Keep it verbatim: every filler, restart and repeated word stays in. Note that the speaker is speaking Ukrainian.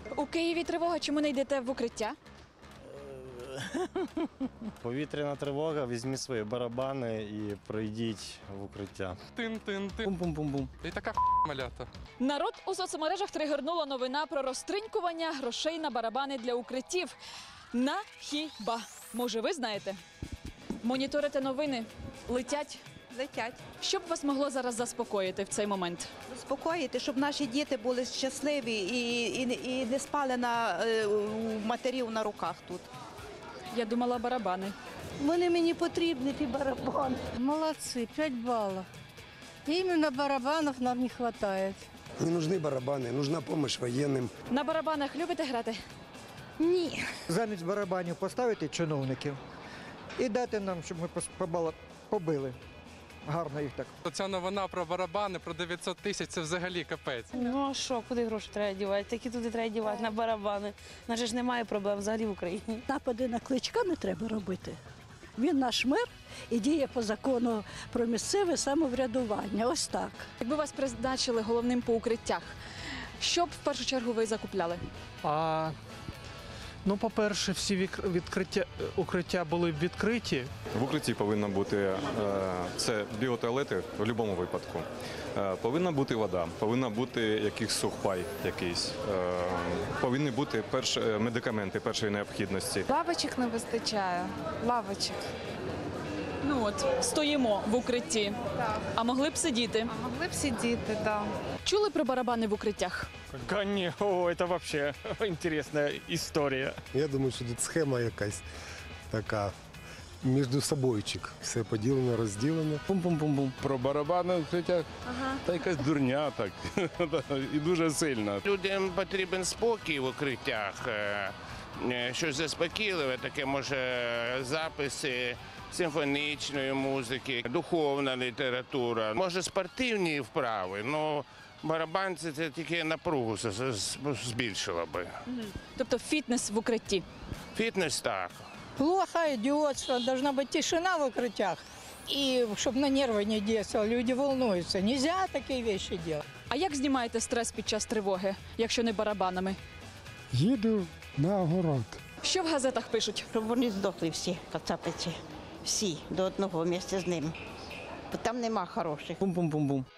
У Києві тривога, чому не йдете в укриття? Повітряна тривога, візьміть свої барабани і пройдіть в укриття. Тин-тин-тин. Бум-бум-бум-бум. І така малята. Народ у соцмережах тригернула новина про розтринькування грошей на барабани для укриттів. На хіба? Може, ви знаєте? Моніторите новини, летять. Летять. Що б вас могло зараз заспокоїти в цей момент? Заспокоїти, щоб наші діти були щасливі і, і, і не спали на е, у матерів на руках тут. Я думала, барабани. Вони мені потрібні, ті барабани. Молодцы, пять баллов. Именно барабанов нам не хватает. Не нужны барабаны, нужна помощь военным. На барабанах любите грати? Ні. Замість барабанів поставити чиновників і дати нам, щоб ми побала- побили. Гарно їх так. Оця новина про барабани, про дев'ятсот тисяч – це взагалі капець. Ну а що, куди гроші треба дівати? Такі туди треба дівати, на барабани. У нас же ж немає проблем взагалі в Україні. Напади на Кличка не треба робити. Він наш мер і діє по закону про місцеве самоврядування. Ось так. Якби вас призначили головним по укриттях, що б в першу чергу ви закупляли? А, ну, по-перше, всі вік- відкриття, укриття були б відкриті. В укритті повинно бути е, це біотуалети в будь-якому випадку. Е, повинна бути вода, повинна бути якийсь сухпай якийсь, е, повинні бути перш, е, медикаменти першої необхідності. Лавочок не вистачає. Лавочок. Ну от, стоїмо в укритті. А могли б сидіти. А могли б сидіти, так. Да. Чули про барабани в укриттях? Конечно, о, це взагалі інтересна історія. Я думаю, що тут схема якась така, між собойчик. Все поділено, розділено. Бум-бум-бум-бум. Про барабани в укриттях, та якась дурня так, і дуже сильно. Людям потрібен спокій в укриттях, е, е, щось заспокійливе, таке може записи симфонічної музики, духовна література, може спортивні вправи, але барабан це, це тільки напругу з- з- збільшило би. Тобто фітнес в укритті. Фітнес так. Плохо идет, что должна быть тишина в укрытиях. И чтобы на нервы не действовало, люди волнуются. Нельзя такие вещи делать. А як знімаєте стрес під час тривоги, якщо не барабанами? Їду на огород. Що в газетах пишуть? Щоб вони здохли всі, кацапиці. Всі, до одного місця з ним. Бо там нема хороших. Бум-бум-бум-бум.